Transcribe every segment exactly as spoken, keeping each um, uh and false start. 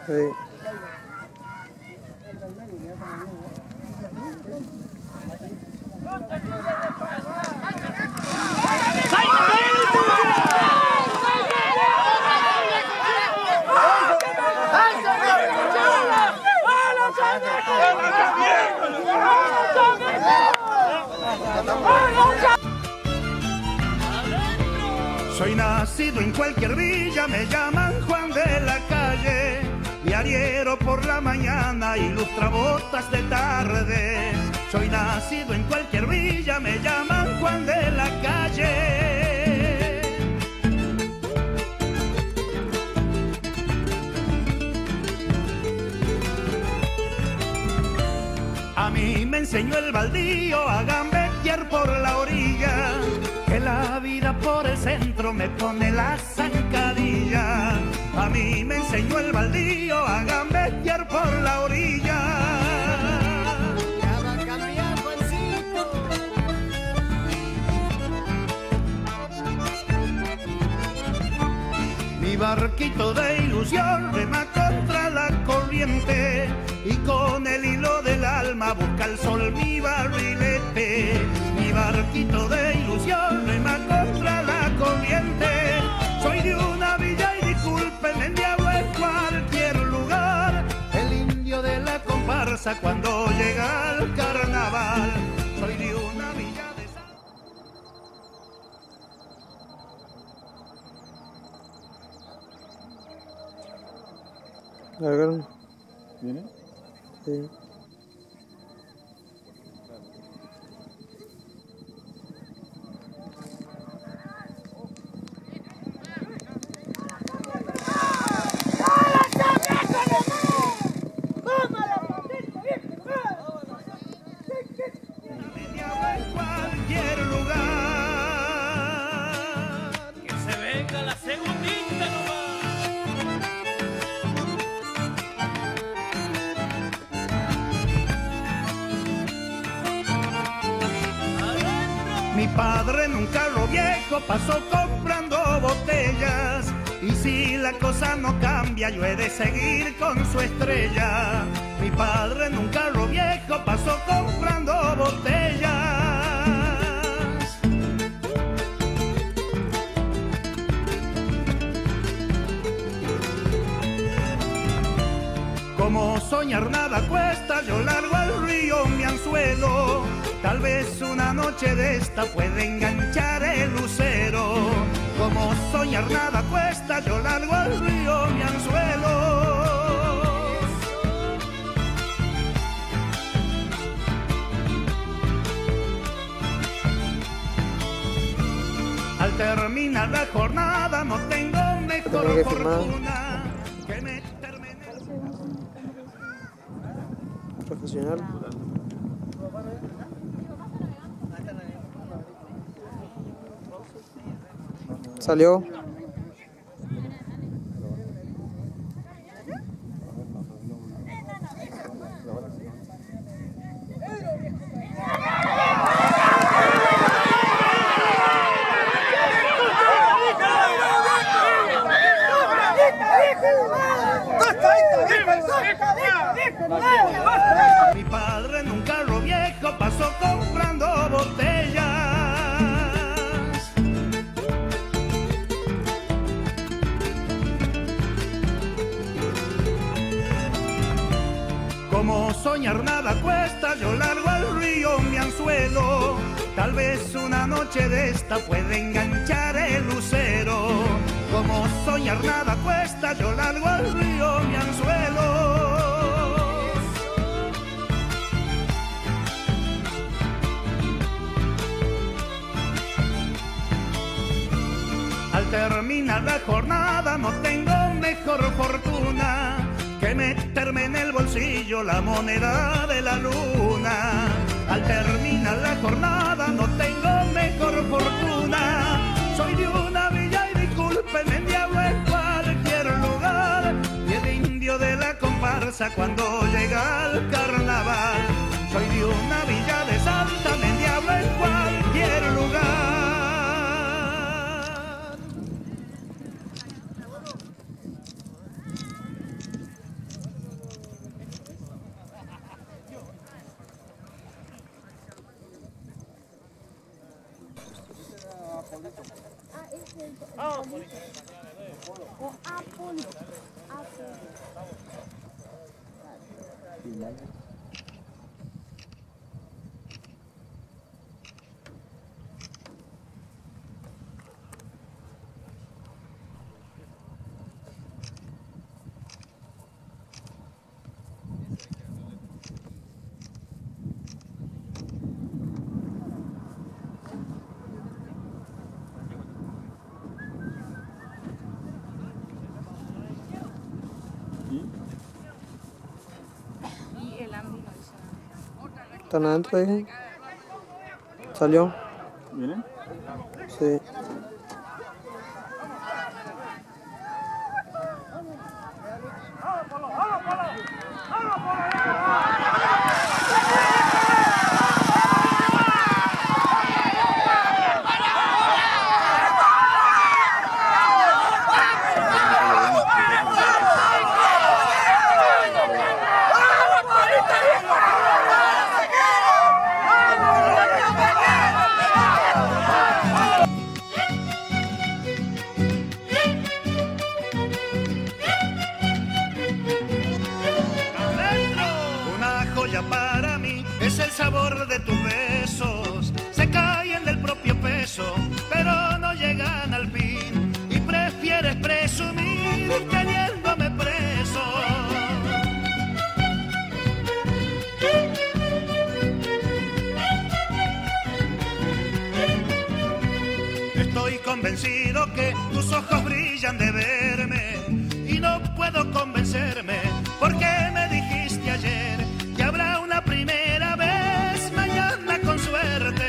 Sí. Soy nacido en cualquier villa, me llaman Juan de la Calle, diariero por la mañana, ilustra botas de tarde. Soy nacido en cualquier villa, me llaman Juan de la Calle. A mí me enseñó el baldío a gambetear por la orilla, que la vida por el centro me pone la zancadilla. A mí me enseñó el baldío a gambetear por la orilla. Ya va a cambiar, Juancito. Mi barquito de ilusión rema contra la corriente, y con el hilo del alma busca el sol mi barrilete. Mi barquito de ilusión rema contra la corriente. Soy de una villa y disculpen, el diablo en cualquier lugar, el indio de la comparsa cuando llega el carnaval. Soy de una villa de San... ¿Largaron? ¿Viene? Sí. Mi padre en un carro viejo pasó comprando botellas, y si la cosa no cambia yo he de seguir con su estrella. Mi padre en un carro viejo pasó comprando botellas. Como soñar nada cuesta, yo largo al río mi anzuelo. Tal vez una noche de esta puede enganchar el lucero. Como soñar nada cuesta, yo largo al río mi anzuelo. Al terminar la jornada no tengo mejor que firmar. fortuna que meterme en el... Profesional. Salió. Mi padre en un carro viejo pasó comprando botellas. Como soñar nada cuesta, yo largo al río mi anzuelo. Tal vez una noche de esta puede enganchar el lucero. Como soñar nada cuesta, yo largo al río mi anzuelo. Al terminar la jornada no tengo mejor fortuna que meterme en el bolsillo la moneda de la luna. Al terminar la jornada no tengo mejor fortuna. Soy de una villa y disculpen, el diablo en cualquier lugar, y el indio de la comparsa cuando llega el carnaval. Soy de una villa de Santa, el diablo en cualquier lugar. Y el Andy no hizo nada. ¿Están adentro, dije? ¿Salió? ¿Vienen? Sí. Una joya para mí es el sabor de tus besos. Se caen del propio peso, pero no llegan al fin. Y prefieres presumir teniéndome preso. Estoy convencido que tus ojos brillan de verme y no puedo convencerme porque me dijiste ayer que habrá una primera vez mañana con suerte.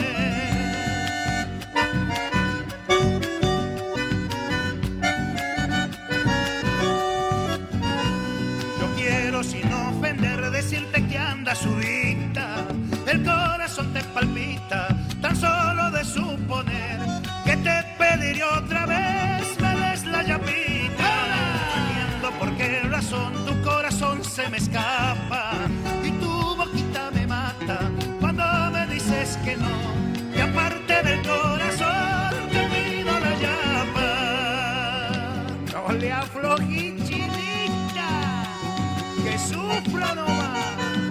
Yo quiero sin ofender decirte que andas sudita, el corazón te palpita tan solo de suponer que te pediré otra vez me des la llavita. Entiendo por qué razón tu corazón se me escapa y tu boquita me mata cuando me dices que no, que aparte del corazón te pido la llama. No le aflojí, chinita, que sufro nomás.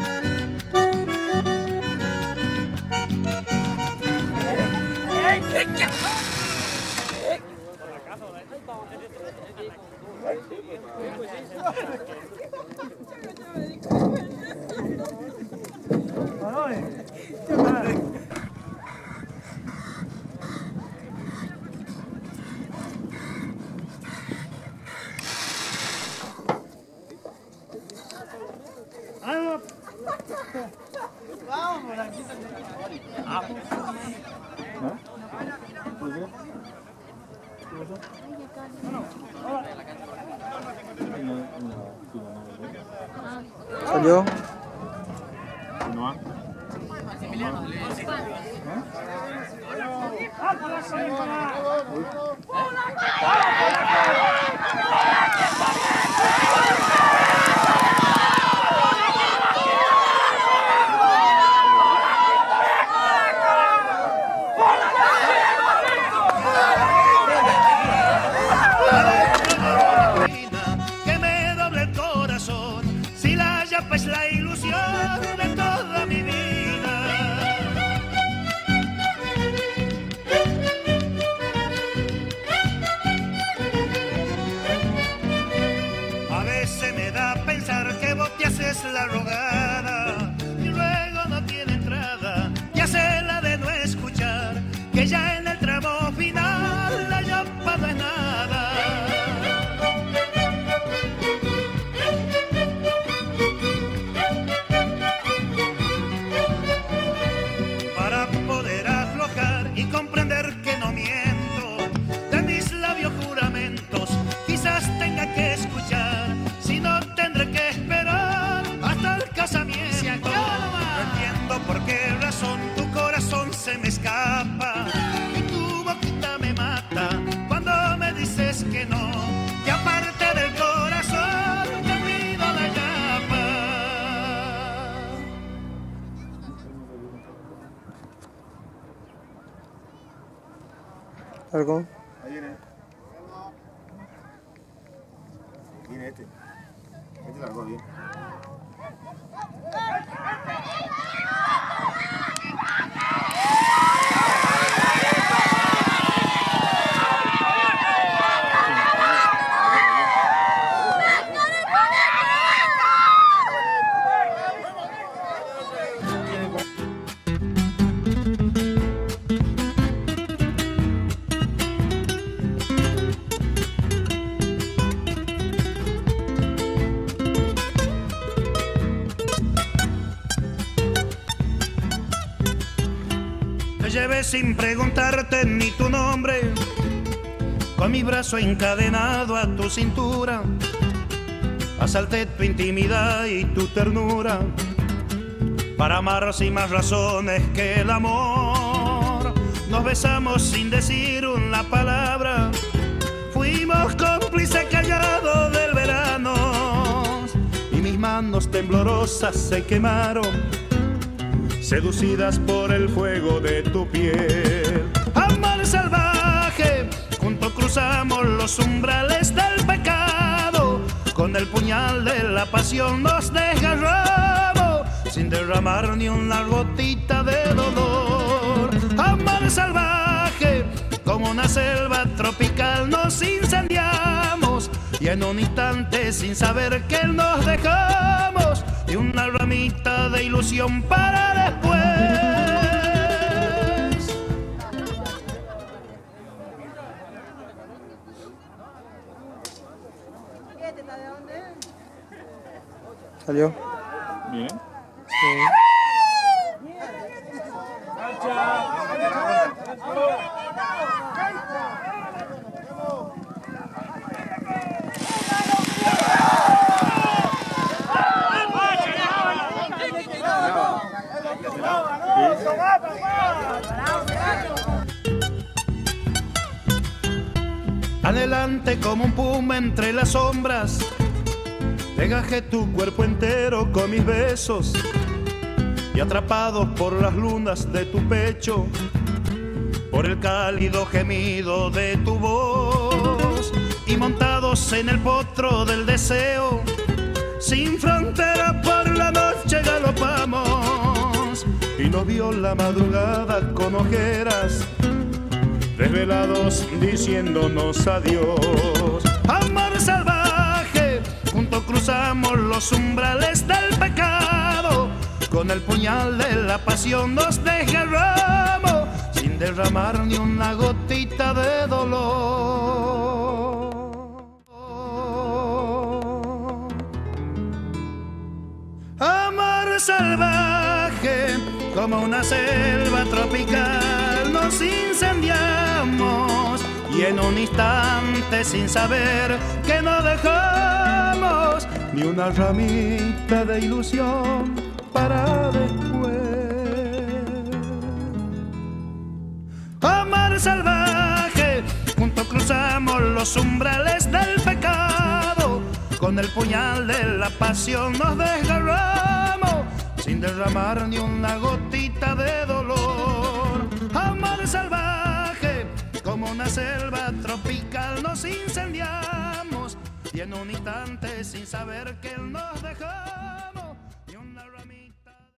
¿Salió? ¿No? Que me doble el corazón, si la llapa es la ilusión de toda mi vida. A veces me da a pensar que vos te haces la rogada y luego no tiene entrada, y hace la de no escuchar que ya en el tramo final la llapa no es nada. Para poder aflojar y comprender que no miento, de mis labios juramentos quizás tenga que escuchar, si no tendré que esperar hasta el casamiento. No entiendo por qué razón tu corazón se me escapa y tu boquita me mata cuando me dices que no, que aparte del corazón te pido la llama. ¿Algo? Ahí viene. este. Este largó bien. Te llevé sin preguntarte ni tu nombre, con mi brazo encadenado a tu cintura. Asalté tu intimidad y tu ternura para amar sin más razones que el amor. Nos besamos sin decir una palabra, fuimos cómplices callados del verano, y mis manos temblorosas se quemaron, seducidas por el fuego de tu piel. Amor salvaje, juntos cruzamos los umbrales del pecado, con el puñal de la pasión nos desgarramos, sin derramar ni una gotita de dolor. Amor salvaje, como una selva tropical nos incendiamos, y en un instante sin saber que nos dejamos, y una ramita de ilusión para después. ¿Salió? Bien. Sí. Adelante como un puma entre las sombras, degajé tu cuerpo entero con mis besos, y atrapados por las lunas de tu pecho, por el cálido gemido de tu voz, y montados en el potro del deseo, sin frontera por la noche galopamos, y nos vio la madrugada con ojeras, desvelados diciéndonos adiós. Amor salvaje, juntos cruzamos los umbrales del pecado, con el puñal de la pasión nos desgarramos, sin derramar ni una gotita de dolor. Amor salvaje, como una selva tropical nos incendiamos, y en un instante sin saber que no dejamos ni una ramita de ilusión para después. Amor salvaje, juntos cruzamos los umbrales del pecado, con el puñal de la pasión nos desgarramos, sin derramar ni una gotita de dolor. Amor salvaje, como una selva tropical nos incendiamos, y en un instante sin saber que nos dejamos.